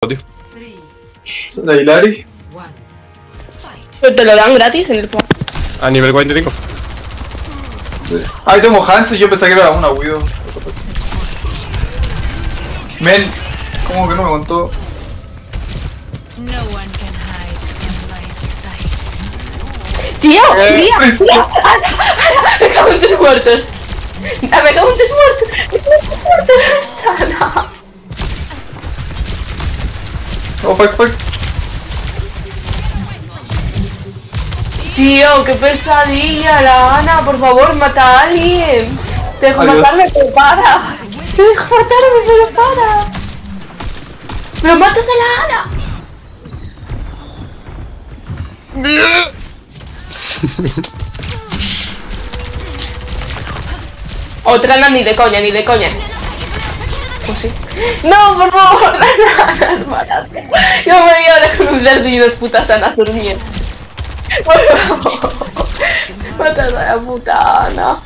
tío. La Hilari. Pero te lo dan gratis en el pass. A nivel 45. Ahí tengo Hanzo y yo pensé que era una Widow. Men, ¿cómo que no me contó? ¡Tío! ¡Tío! Me cago en 3 muertos. Me cago en 3 muertos. Me cago en 3 muertos. Sana. Oh, fuck. Tío, qué pesadilla, la Ana, por favor, mata a alguien. Te dejo Adiós. matarme, pero para. Te dejo matarme, pero para. Pero matas a la Ana. Otra Ana, ni de coña. Pues sí. No, por favor, las Anas, mátame. Yo me voy ahora con un verde y 2 putas Anas durmiendo. Por favor, matas a la puta Ana.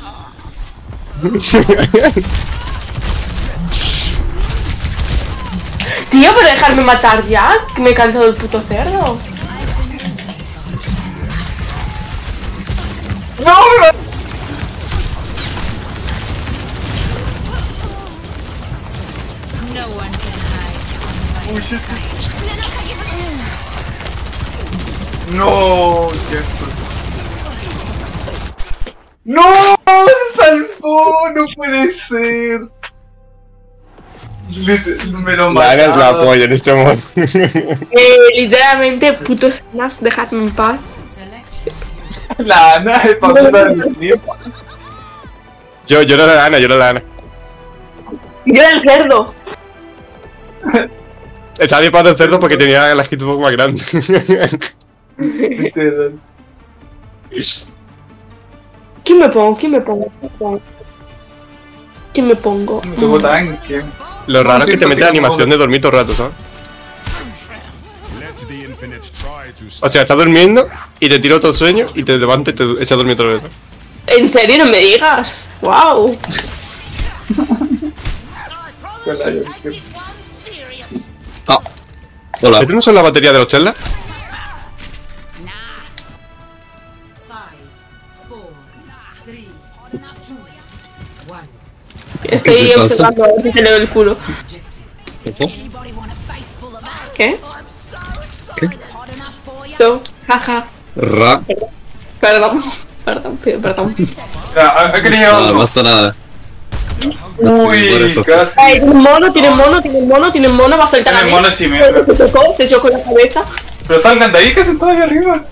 Tío, pero dejarme matar ya, que me he cansado del puto cerdo. ¡No, me va! Uy, shit. No, Jeffrey. ¡No! ¡Se salvó! ¡No puede ser! Me lo La Ana es la mataron. polla en este modo. Literalmente, putos Anas, dejadme en paz. La Ana es para del stream. Yo era la Ana, Yo era el cerdo. Estaba disparando el cerdo porque tenía la hitbox más grande. Literal. ¿Quién me pongo? No tengo tanque. Lo raro es que te mete la animación de dormir todo el rato, ¿sabes? O sea, estás durmiendo y te tiro todo el sueño y te levantas y te echas a dormir otra vez. ¿En serio? No me digas. Wow. Ah, hola. ¿Estas no son la batería de los Tesla? Estoy ¿Qué te pasa? observando a ver si te leo el culo. ¿Qué? ¿Qué? So, jaja. Ra. Perdón. Ya, ¿a qué le llega No, no otro? pasa nada. Uy, por eso. casi. Ay, tiene mono, va a saltar a Tiene mí. mono, sí, me- Se chocó la cabeza. Pero salgan de ahí, que hacen todavía arriba.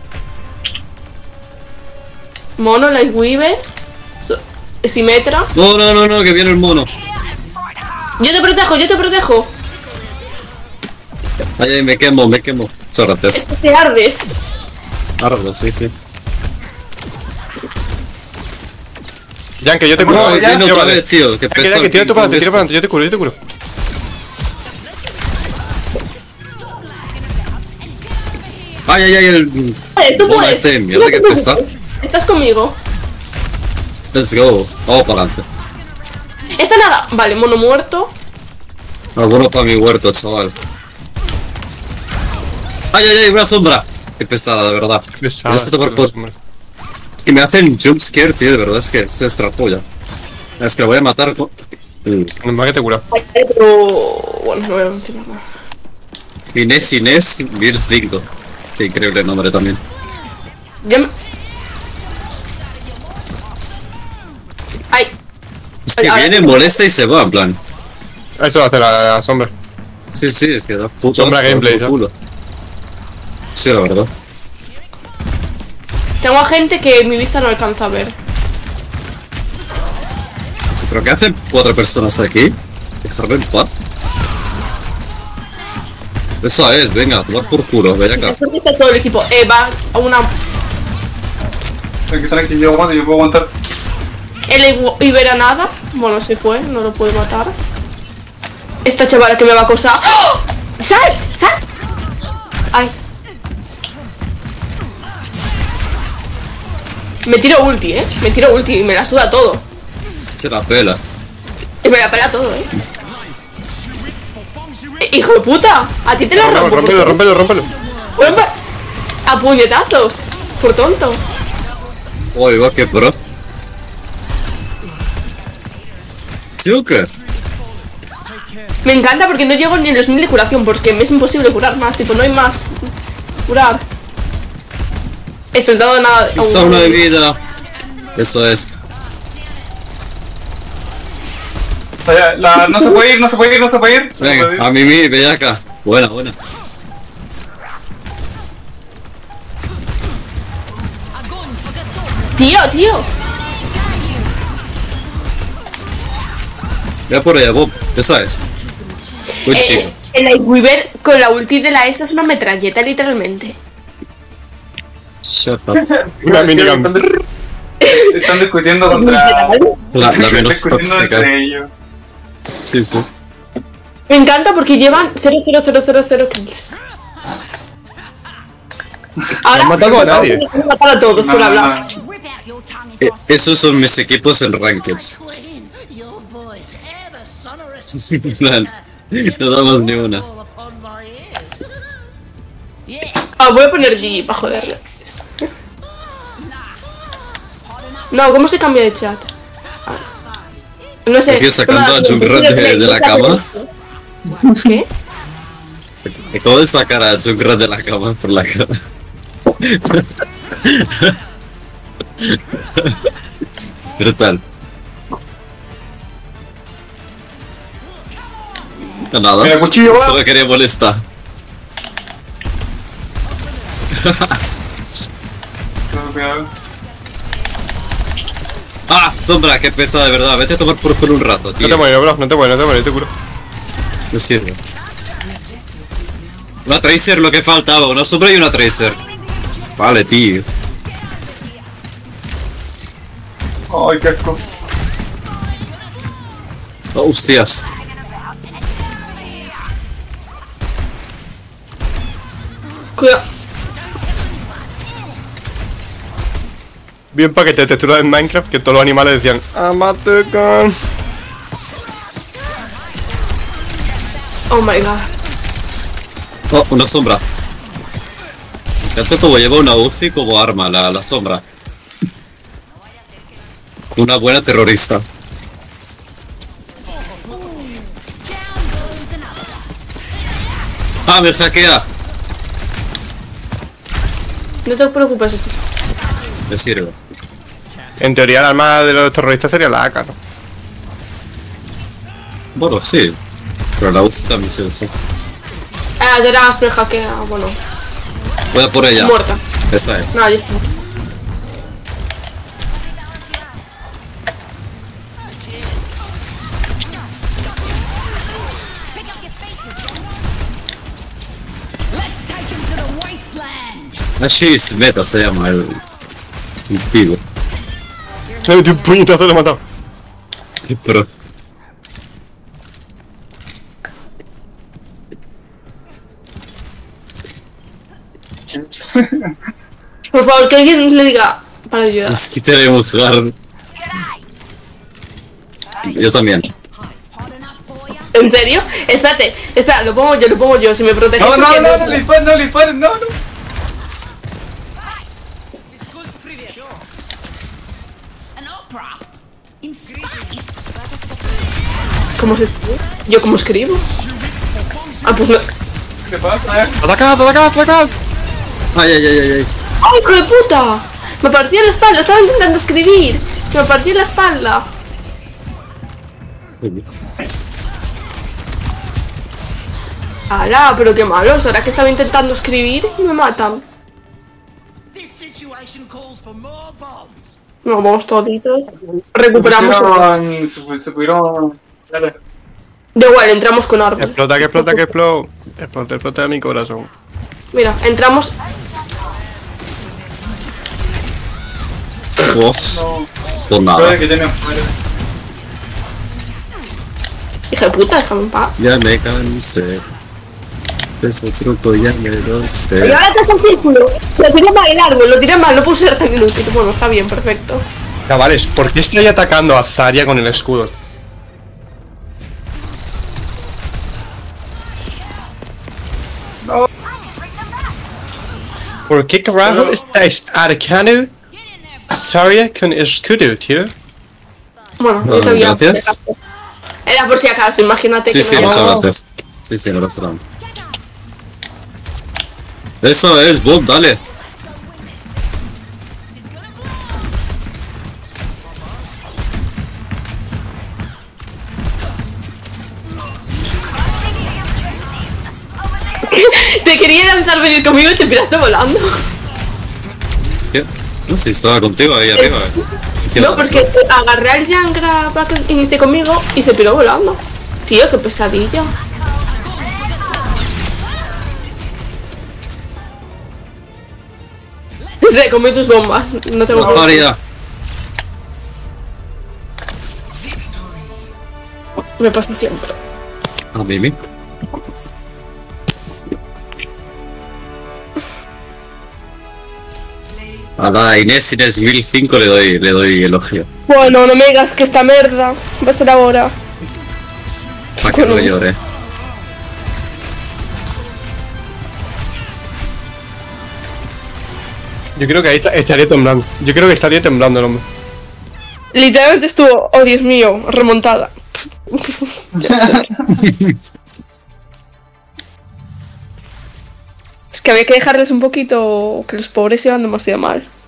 Mono, Lightweaver. Simetra. No, que viene el mono. Yo te protejo. Ay, me quemo. Sórrates. Te ardes. Ardo, sí. Jan, que yo te curo. No, ya, viene Yo, otra vale. vez, tío. Que Jan, pesado. que tira tú para adelante, yo te curo. Ay, el... Vale, tú Mono puedes. ese, mierda, No te que pesado. preocupes. Estás conmigo. Let's go. Vamos para adelante. Esta nada. Vale, mono muerto. Algunos para mi huerto, chaval. Ay, una sombra. Qué pesada, de verdad. Pesada, Esto es que me hacen jumpscare, tío, de verdad, es que se extrapolla. Es que lo voy a matar con... Normal que te cura. Ay, pero... Bueno, no voy a mencionar nada. Inés Virgildo. Qué increíble nombre también. Ya me... Ay. Es que Ahora- viene, molesta y se va, en plan. Eso hace la sombra. Sí, es que da puto Sombra asco, gameplay, por ¿no? culo. Sí, la verdad. Tengo a gente que mi vista no alcanza a ver. ¿Pero qué hacen 4 personas aquí? Dejarme en paz. Eso es, venga, tomar por culo, ven acá. Porque está todo el equipo. Va a una... Tranqui, yo aguanto, yo puedo aguantar. El Ibera nada. Bueno, se fue, no lo puede matar. Esta chavala que me va a acosar. ¡Oh! ¡Sal! Ay. Me tiro ulti, y me la suda todo. Se la pela. Y me la pela todo, hijo de puta. A ti te lo rompo. Rómpelo. A puñetazos. Por tonto. Oiga, qué pro. ¿Sí o qué? Me encanta porque no llego ni a los 1000 de curación, porque me es imposible curar más, tipo, no hay más curar. He soltado nada. Está una de vida. Eso es. No se puede ir, no se puede ir. Venga, a Mimi, ve acá. Buena. Tío. Ve por allá, Bob. Esa es. Buen chico. El Lightweaver con la ulti de la esta es una metralleta, literalmente. Shut up. Una minigun. Están discutiendo contra... La menos discutiendo tóxica. entre ellos. Sí. Me encanta porque llevan 0,0000 kills. Ahora No han matado a nadie. Han matado a todos por hablar. Esos son mis equipos en Rankeds. No damos ni una. Voy a poner G para joderles. No, ¿cómo se cambia de chat? No sé. Estoy sacando a Junkrat de la cama. ¿Qué? Acabo de sacar a Junkrat de la cama por la cara. Brutal. No, nada. Mira, cuchillo, va. Solo quería molestar. Cuidado. Ah, Sombra, qué pesada de verdad. Vete a tomar por culo un rato, tío. No te mueres, bro, no te mueres, te curo. No sirve. Una Tracer, lo que faltaba. Una Sombra y una Tracer. Vale, tío. Ay, qué asco. Oh, hostias. Cuidado. Bien paquete de textura en Minecraft que todos los animales decían Amatecan. Oh my god. Oh, una Sombra. Tanto como lleva una Uzi como arma, la Sombra. Una buena terrorista. Ah, me hackea. No te preocupes, esto. Me sirve. En teoría el arma de los terroristas sería la AK, ¿no? Bueno, sí. Pero la Uzi también se usa. De las me hackea, bueno. Voy a por ella. Muerta. Esa es. No, ya está. Ashes Meta se llama el pivo. Le metí un puñetazo y lo he matado. Qué pro. Por favor, que alguien le diga para ayudar. Es que te voy a mojar. Yo también. ¿En serio? Espérate, espera, lo pongo yo, si me protege. No le disparen, no. ¿Cómo se escribe? ¿Yo cómo escribo? Ah, pues no. ¿Qué pasa? ¡Atacad! Ay. ¡Ay, hijo de puta! Me partió la espalda, estaba intentando escribir. Me partió la espalda. ¡Hala! Pero qué malos, ahora que estaba intentando escribir y me matan. No, vamos toditos. Recuperamos. Se pudieron... Dale. Da igual, entramos con árbol. Explota. Explota mi corazón. Mira, entramos. Pues No, nada. que tienen fuera. Hija de puta, déjame en paz. Ya me cansé. Ese truco ya me lo Y sé. ahora te hace un círculo. Lo tiré mal el árbol, lo tiré mal, no puedo ser tan inútil. Bueno, está bien, perfecto. Chavales, ¿por qué estoy atacando a Zarya con el escudo? ¿Por qué carajo estáis atacando Zarya con escudo, tío? Bueno, No, yo sabía. gracias. Era por si acaso, imagínate Sí, que sí, me muchas llamo. gracias. Sí, sí, gracias. Eso es, Bob, dale. Te quería lanzar venir conmigo y te piraste volando. ¿Qué? No sé, estaba contigo ahí arriba. No, porque agarré al Jangra para que inicie conmigo y se piró volando. Tío, qué pesadilla. Se come tus bombas, no tengo La problema. paridad. Me pasa siempre. A Mimi. A la Inés 1005 le doy elogio. Bueno, no me digas que esta merda va a ser ahora. Para que no llore. Yo creo que ahí estaría temblando. Yo creo que estaría temblando el hombre. Literalmente estuvo, oh Dios mío, remontada. Es que había que dejarles un poquito, que los pobres se iban demasiado mal.